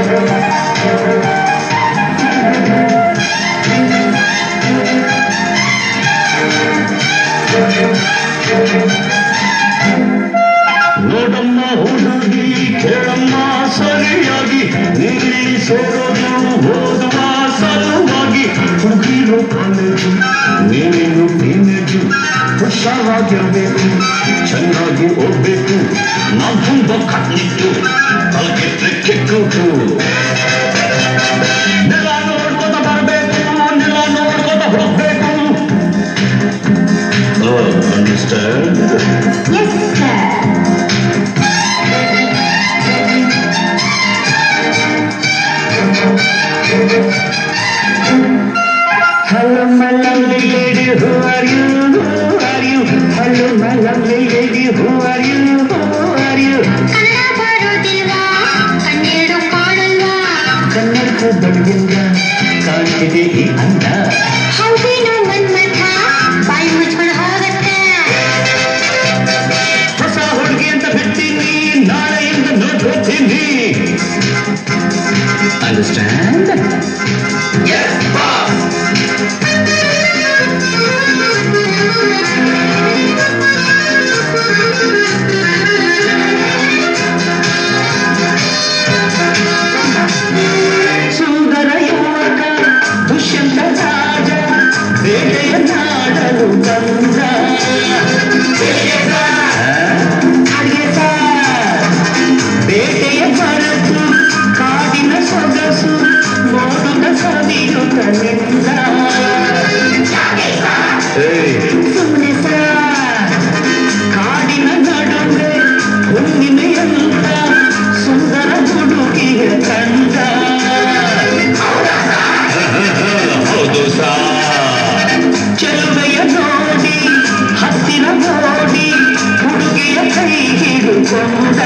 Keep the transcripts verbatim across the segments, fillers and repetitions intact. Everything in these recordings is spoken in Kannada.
ನೋಡಮ್ಮ ಹುಡುಗಿ ಕೇಳಮ್ಮ ಸರಿಯಾಗಿ ನೀಲಿ ಸೇರೋದು ಓದುವ ಸಲುವಾಗಿ ಹುಡುಗಿರೋ ಕಾಲೇಜು ನೀನು ಟೀನೇಜು ಹುಷಾರಾಗಿರ್ಬೇಕು ಚೆನ್ನಾಗಿ ಓದ್ಬೇಕು ನಾವು ತುಂಬ ಕಟ್ಲಿಟ್ಟು ತಲೆಗೆಟ್ರೆ ಕೆಟ್ಟುಟು ನೆಲ ನೋಡ್ಕೋತ ಬರಬೇಕು ನೆಲ ನೋಡ್ಕೋತ ಹೋಗ್ಬೇಕು understand Hello, my lovely lady, who are you? Who are you? Hello, my lovely lady, who are you? Who are you? Kannada barudilva, kannedu kaadalva. Kannadku badiyanga, kaantide ee anda. Howdino manmatha, ಬಾಯಿ ಮುಚ್ಕೊಂಡು ಹೋಗುತ್ತೆ. ಹೊಸ ಹುಡುಗಿ ಅಂತ ಬಿಡ್ತೀನಿ, ನಾಳೆಯಿಂದ ನೋಡ್ಕೋತೀನಿ. Understand? Yes, boss. ಸುಂದರ ಯುವಕ ದುಷ್ಯಂತ ರಾಜ ಬೇಟೆಯ ನಾಡಲು ಬಂದ ಬೇಟೆಯ ಬರತು ಕಾಡಿನ ಸೊಗಸು ನೋಡುತ್ತ ಸವಿಯುತ್ತ ನಿಂದ ಸುಮ್ಮನೆ ಕಾಡಿನ ನಡುವೆ ಹುಣ್ಣಿಮೆಯಂತ ಸುಂದರ ಹುಡುಗಿಯ ಕಂಡ ಹೌದು ಸಾ ಚೆಲುವೆಯ ನೋಡಿ ಹತ್ತಿರ ನೋಡಿ ಹುಡುಗಿಯ ಕೈ ಹಿಡುಕೊಂಡ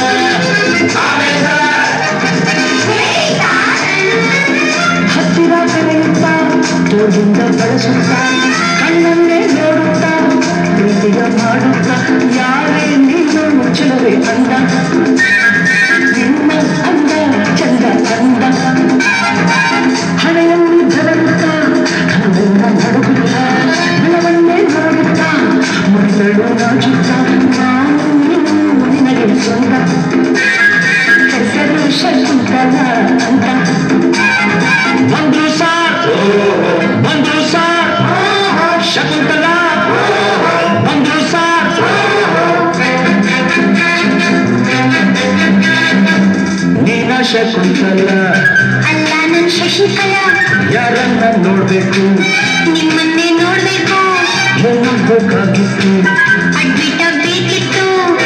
ಹತ್ತಿರ ಕರೆಯುತ್ತ ತೋಳಿಂದ ಬಳಸುತ್ತ ಕಣ್ಣನ್ನೇ ನೋಡುತ್ತ ಪ್ರೀತಿಯ ಮಾಡುತ್ತ ಯಾರೇ ನೀನು ಚೆಲುವೆ ಅಂದ ನಿಮ್ಮ ಅಂದ ಚಂದ ಅಂದ ಹಣೆಯಲ್ಲಿ ಧರುತ್ತ ಕಣ್ಣಿಂದ ನಡುಗುತ್ತ ಬೆಳವನ್ನೇ ನೋಡುತ್ತ ಮುಳ್ಳಳು ನಾಚುತ್ತ ನಾನು ನಿನಗೆ ಸ್ವಂತ ಹೆಸರು ಶಕುಂತಲ ಅಂತ ಬಂದ್ರು ಸಾರ್ ಬಂದ್ರು ಸಾರ್ ಶಕುಂತಲ ಬಂದ್ರು ಸಾರ್ ನೀನ ಶಕುಂತಲ ಅಲ್ಲ ನನ್ ಶಶಿಕಲಾ ಯಾರನ್ನ ನೋಡ್ಬೇಕು ನಿಮ್ಮನ್ನೇ ನೋಡ್ಬೇಕು ಹೋಗ್ಬೇಕಾಗಿತ್ತು ಅಡ್ಮಿಟ್ ಆಗ್ಬೇಕಿತ್ತು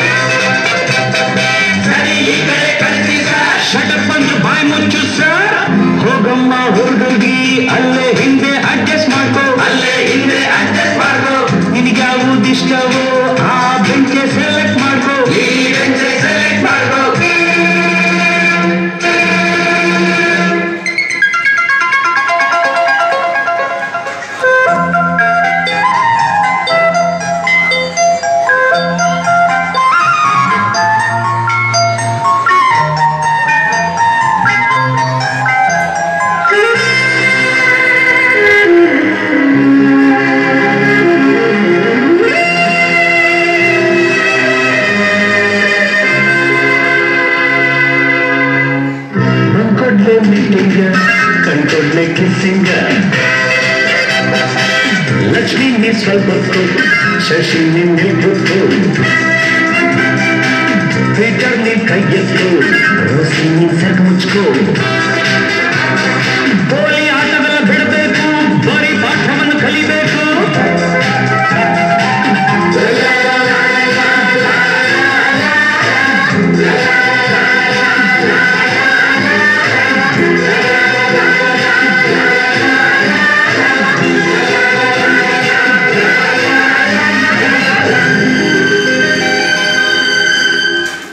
ಶಟಪ್ ಬಂದು ಬಾಯಿ ಮುಚ್ಚು ಸರ್ ಹೋಗಮ್ಮ ಹುಡುಗಿ ಅಲ್ಲೇ ಹಿಂದೆ ಅಡ್ಜಸ್ಟ್ ಮಾಡ್ಕೋ ಅಲ್ಲೇ ಹಿಂದೆ ಅಡ್ಜಸ್ಟ್ ಮಾಡ್ಕೋ ನಿನಗೆ ಯಾವುದು ಇಷ್ಟವೋ ಆ ಬೆಂಚೆ ಸೆಲೆಕ್ಟ್ ಮಾಡ್ಕೋ ಈ ಬೆಂಚೆ ಸೆಲೆಕ್ಟ್ ಮಾಡ್ಕೋ ಕಣ್ಕೊಡ್ಲೆ ಕಿಸ್ಸಿಂಗ ಲಕ್ಷ್ಮಿ ನೀ ಸ್ವಲ್ಪ ಹೊತ್ತು ಶಶಿ ನಿನ್ನೆ ಗೊತ್ತು ಪೀಟರ್ ನೀ ಕೈ ಎತ್ತು ರೋಸಿ ನೀ ಸೆಟ್ ಮುಚ್ಕೋ